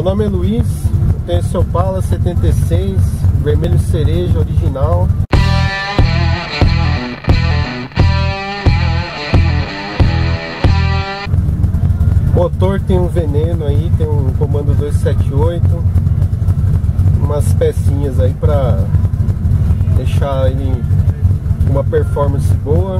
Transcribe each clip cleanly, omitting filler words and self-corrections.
Meu nome é Luiz, eu tenho esse Opala 76, vermelho cereja original. O motor tem um veneno aí, tem um comando 278, umas pecinhas aí pra deixar ele com uma performance boa.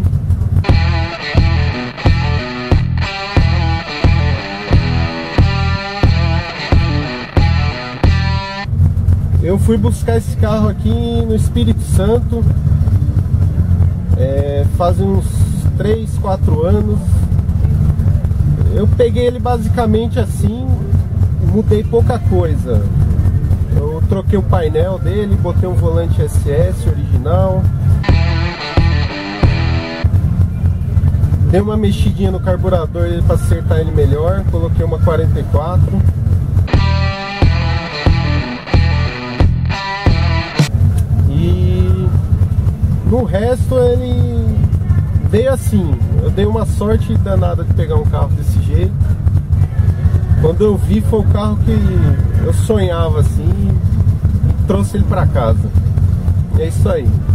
Eu fui buscar esse carro aqui no Espírito Santo, faz uns 3, 4 anos. Eu peguei ele basicamente assim, mudei pouca coisa. Eu troquei o painel dele, botei um volante SS original. Dei uma mexidinha no carburador para acertar ele melhor, coloquei uma 44. E no resto ele veio assim. Eu dei uma sorte danada de pegar um carro desse jeito. Quando eu vi, foi o carro que eu sonhava assim, e trouxe ele para casa. É isso aí.